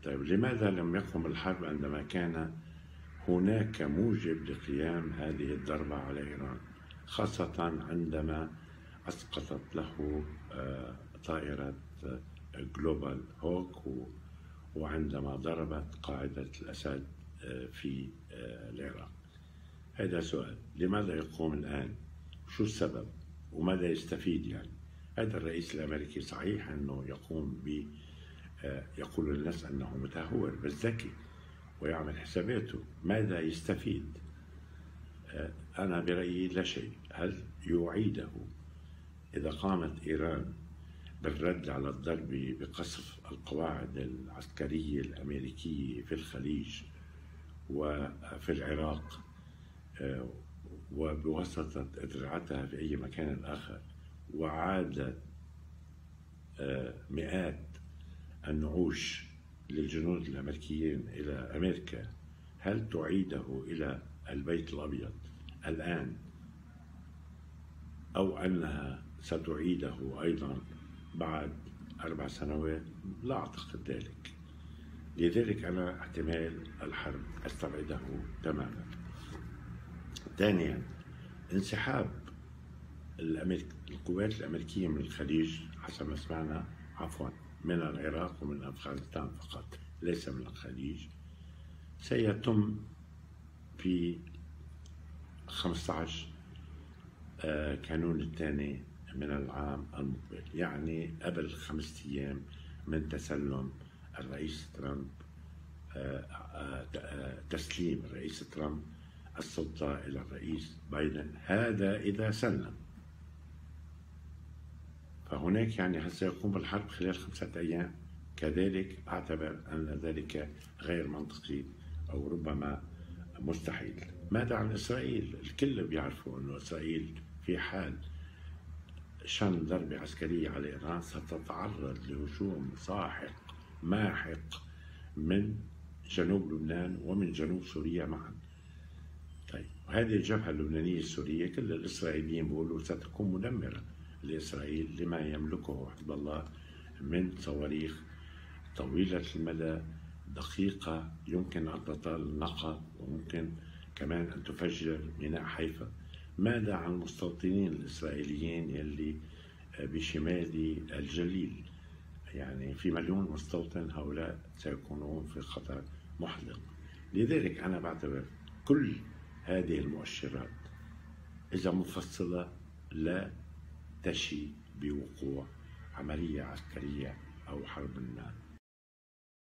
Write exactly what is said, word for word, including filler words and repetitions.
طيب لماذا لم يقم الحرب عندما كان هناك موجب لقيام هذه الضربة على إيران، خاصة عندما أسقطت له آه، طائرة جلوبال هوك، وعندما ضربت قاعدة الأسد آه، في آه، العراق؟ هذا سؤال. لماذا يقوم الآن؟ شو السبب؟ وماذا يستفيد يعني؟ هذا الرئيس الأمريكي صحيح أنه يقوم ب يقول للناس أنه متهور بس ذكي ويعمل حساباته. ماذا يستفيد؟ أنا برأيي لا شيء. هل يعيده إذا قامت إيران بالرد على الضرب بقصف القواعد العسكرية الأمريكية في الخليج وفي العراق وبواسطة أدرعتها في أي مكان آخر، وعادت مئات النعوش للجنود الأمريكيين إلى أمريكا، هل تعيده إلى البيت الأبيض الآن، أو أنها ستعيده أيضا بعد أربع سنوات؟ لا أعتقد ذلك. لذلك أنا احتمال الحرب أستبعده تماما. ثانيا، انسحاب الأمريك... القوات الأمريكية من الخليج حسب ما سمعنا، عفوا من العراق ومن أفغانستان فقط، ليس من الخليج، سيتم في خمسة عشر كانون الثاني من العام المقبل، يعني قبل خمسة أيام من تسلم الرئيس ترامب، تسليم الرئيس ترامب السلطة إلى الرئيس بايدن. هذا إذا سلم، فهناك يعني هل سيقوم بالحرب خلال خمسة أيام؟ كذلك أعتبر أن ذلك غير منطقي أو ربما مستحيل. ماذا عن إسرائيل؟ الكل بيعرفوا أن إسرائيل في حال شن ضربة عسكرية على إيران ستتعرض لهجوم ساحق ماحق من جنوب لبنان ومن جنوب سوريا معا. طيب هذه الجبهة اللبنانية السورية كل الإسرائيليين بيقولوا ستكون مدمرة لإسرائيل لما يملكه حزب الله من صواريخ طويلة المدى دقيقة يمكن أن تطال النقب، وممكن كمان أن تفجر ميناء حيفا. ماذا عن المستوطنين الإسرائيليين يلي بشمال الجليل؟ يعني في مليون مستوطن، هؤلاء سيكونون في خطر محدق. لذلك أنا بعتبر كل هذه المؤشرات إذا مفصلة لا تشي بوقوع عملية عسكرية أو حرب ما.